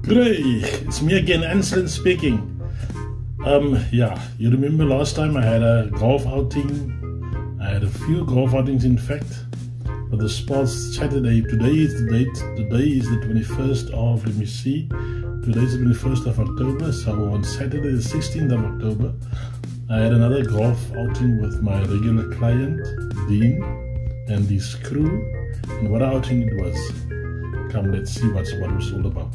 G'day, it's me again, Anselin speaking. Yeah, you remember last time I had a golf outing. I had a few golf outings, in fact, for the sports Saturday. Today is the date. Today is the 21st of, let me see, today is the 21st of October. So on Saturday, the 16th of October, I had another golf outing with my regular client, Dean, and his crew. And what outing it was. Come, let's see what it was all about.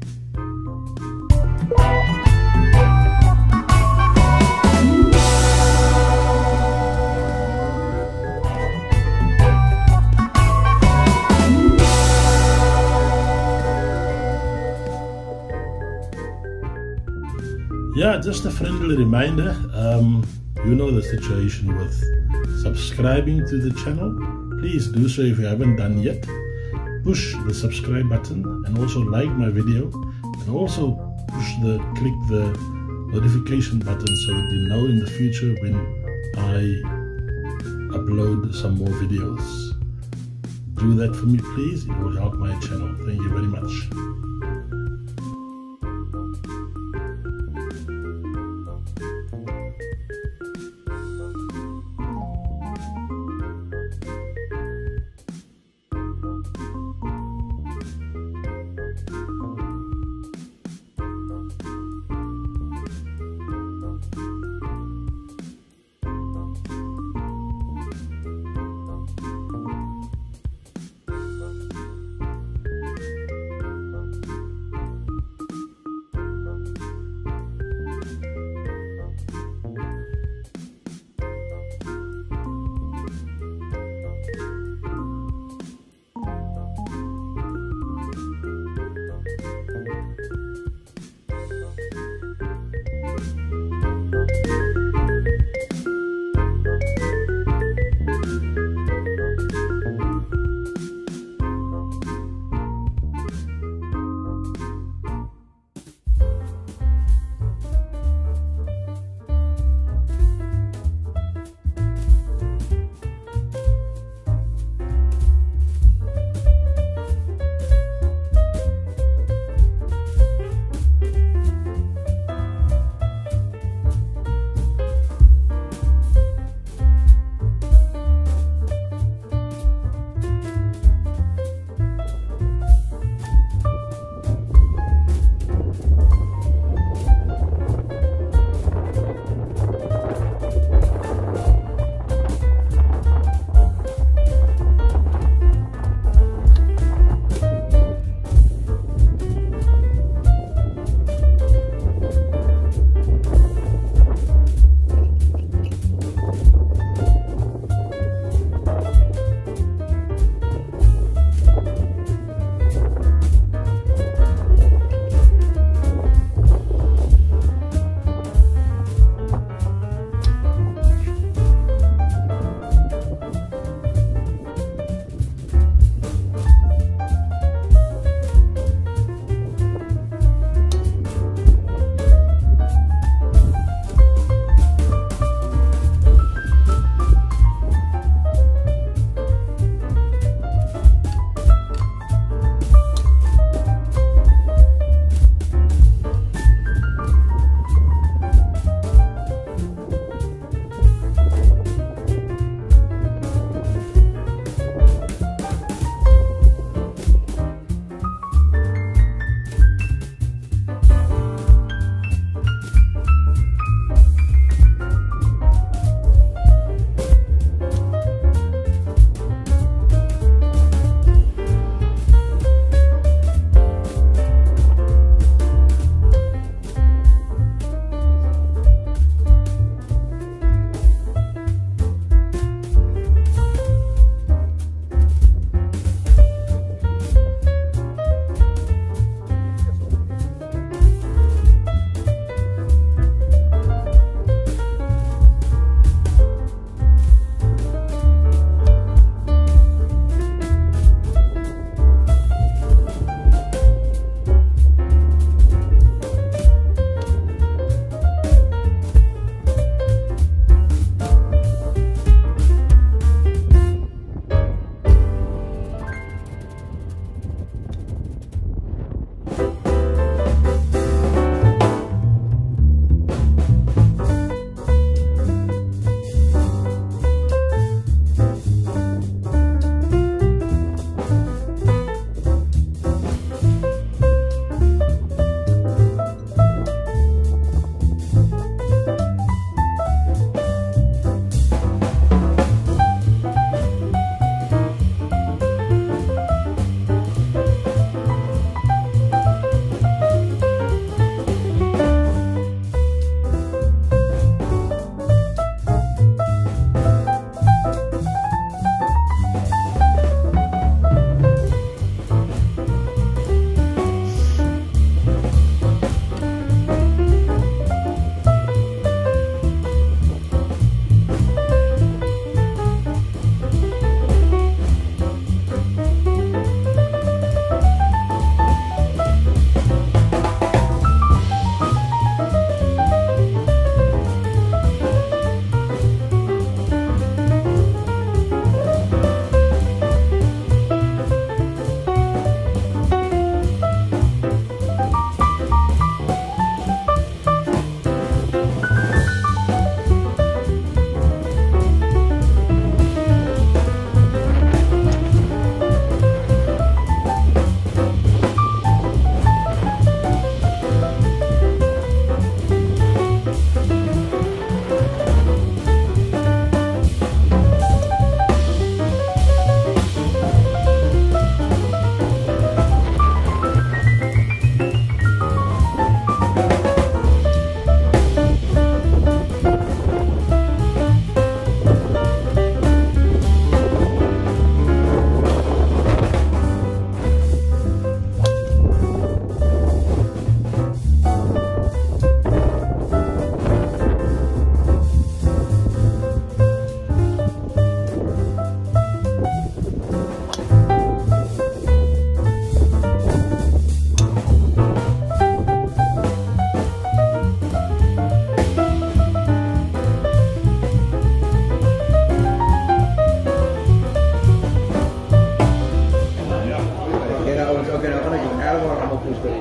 Yeah, just a friendly reminder, you know the situation with subscribing to the channel. Please do so if you haven't done yet. Push the subscribe button and also like my video, and also click the notification button so that you know in the future when I upload some more videos. Do that for me, please. It will help my channel. Thank you very much.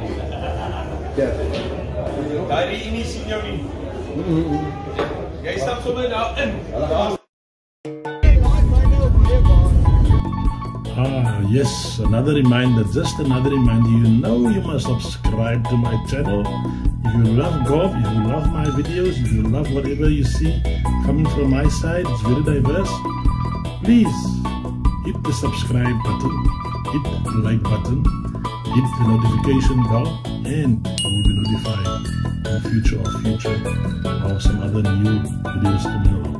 Ja. Daai nie sien jou nie. Jy stap sommer daar in. Yes, another reminder, just another reminder. You know you must subscribe to my channel. If you love golf, if you love my videos, if you love whatever you see coming from my side, it's very diverse. Please hit the subscribe button, hit the like button, hit the notification bell, and you will be notified in the future of some other new videos coming along.